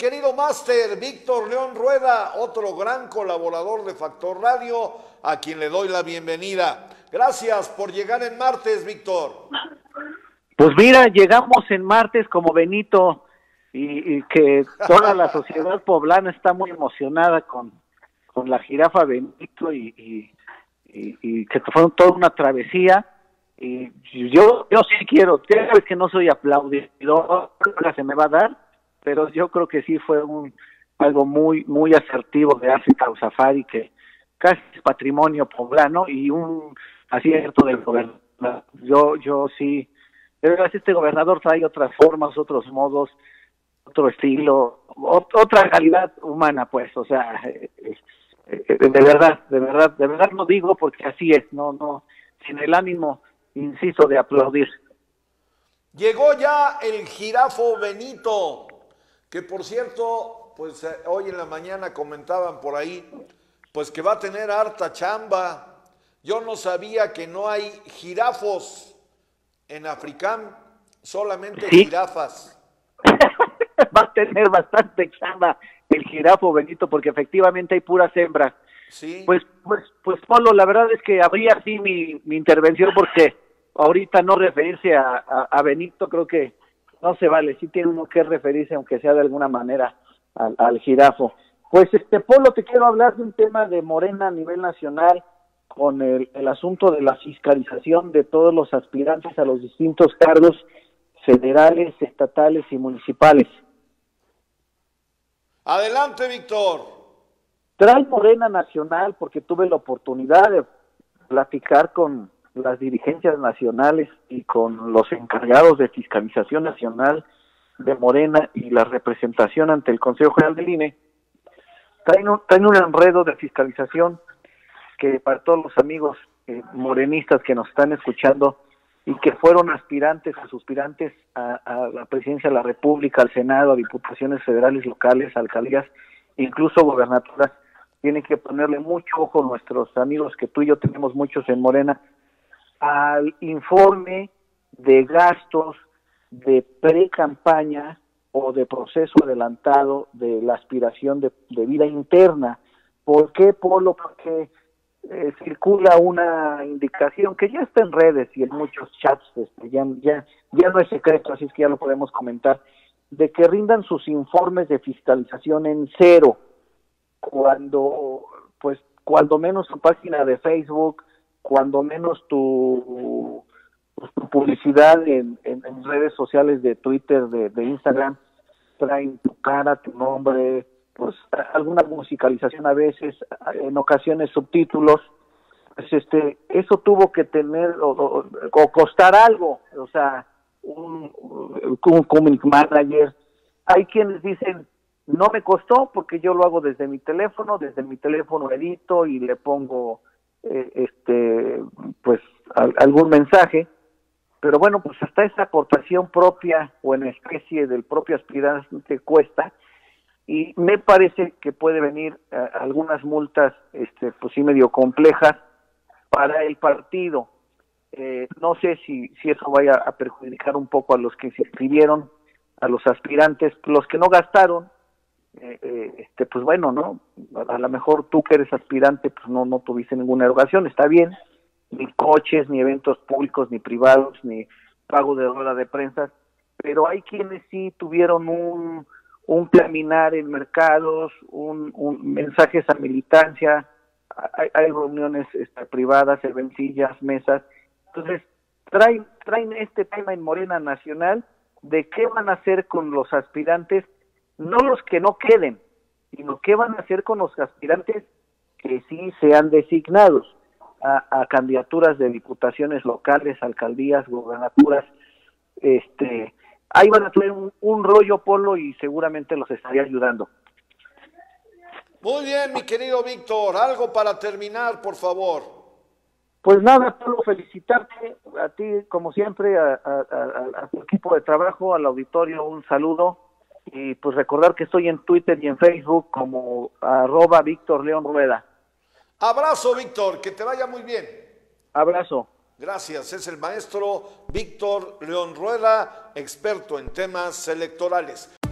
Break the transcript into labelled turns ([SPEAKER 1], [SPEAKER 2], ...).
[SPEAKER 1] querido máster Víctor León Rueda, otro gran colaborador de Factor Radio, a quien le doy la bienvenida. Gracias por llegar en martes, Víctor.
[SPEAKER 2] Pues mira, llegamos en martes como Benito y que toda la sociedad poblana está muy emocionada con la jirafa Benito y que fue toda una travesía. Y yo sí quiero, ya sabes que no soy aplaudidor, se me va a dar, pero yo creo que sí fue algo muy asertivo de África Safari, que casi es patrimonio poblano y un acierto del gobernador. Yo sí, de verdad este gobernador trae otras formas, otros modos, otro estilo, otra calidad humana, pues, o sea, de verdad no digo porque así es, no, sin el ánimo, insisto, de aplaudir.
[SPEAKER 1] Llegó ya el jirafo Benito, que por cierto, pues hoy en la mañana comentaban por ahí, pues que va a tener harta chamba. Yo no sabía que no hay jirafos en Africán, solamente
[SPEAKER 2] ¿Sí?
[SPEAKER 1] jirafas.
[SPEAKER 2] Va a tener bastante chamba el jirafo Benito, porque efectivamente hay puras hembras.
[SPEAKER 1] Sí.
[SPEAKER 2] Pues Polo, la verdad es que abrí así mi intervención porque ahorita no referirse a Benito, creo que no se vale, sí tiene uno que referirse, aunque sea de alguna manera, al jirafo. Pues Polo, te quiero hablar de un tema de Morena a nivel nacional, con el asunto de la fiscalización de todos los aspirantes a los distintos cargos federales, estatales y municipales.
[SPEAKER 1] Adelante, Víctor.
[SPEAKER 2] Trae Morena Nacional, porque tuve la oportunidad de platicar con las dirigencias nacionales y con los encargados de fiscalización nacional de Morena y la representación ante el Consejo General del INE. Traen un enredo de fiscalización que para todos los amigos morenistas que nos están escuchando y que fueron aspirantes o suspirantes a la presidencia de la República, al Senado, a diputaciones federales, locales, alcaldías, incluso gobernaturas, tienen que ponerle mucho ojo nuestros amigos, que tú y yo tenemos muchos en Morena, al informe de gastos de pre-campaña o de proceso adelantado de la aspiración de vida interna. ¿Por qué, Polo? Porque circula una indicación que ya está en redes y en muchos chats, ya no es secreto, así es que ya lo podemos comentar, de que rindan sus informes de fiscalización en cero, cuando menos tu página de Facebook, cuando menos tu publicidad en redes sociales de Twitter, de Instagram, traen tu cara, tu nombre, pues alguna musicalización a veces, en ocasiones subtítulos. Pues eso tuvo que tener o costar algo, o sea, un community manager. Hay quienes dicen, no me costó porque yo lo hago desde mi teléfono edito y le pongo pues algún mensaje, pero bueno, pues hasta esa aportación propia o en especie del propio aspirante cuesta, y me parece que puede venir algunas multas pues sí medio complejas para el partido. No sé si eso vaya a perjudicar un poco a los que se inscribieron, a los aspirantes, los que no gastaron, pues bueno, ¿no? A lo mejor tú que eres aspirante, pues no tuviste ninguna erogación, está bien, ni coches, ni eventos públicos, ni privados, ni pago de rueda de prensa, pero hay quienes sí tuvieron un caminar en mercados, un mensajes a militancia, hay reuniones privadas, sillas, mesas. Entonces, traen este tema en Morena Nacional de qué van a hacer con los aspirantes, no los que no queden, sino qué van a hacer con los aspirantes que sí sean designados a candidaturas de diputaciones locales, alcaldías, gobernaturas. Ahí van a tener un rollo, Polo, y seguramente los estaría ayudando.
[SPEAKER 1] Muy bien, mi querido Víctor, algo para terminar, por favor.
[SPEAKER 2] Pues nada, Polo, felicitarte a ti, como siempre, a tu equipo de trabajo, al auditorio, un saludo, y pues recordar que estoy en Twitter y en Facebook como @Víctor León Rueda.
[SPEAKER 1] Abrazo, Víctor, que te vaya muy bien.
[SPEAKER 2] Abrazo.
[SPEAKER 1] Gracias, es el maestro Víctor León Rueda, experto en temas electorales.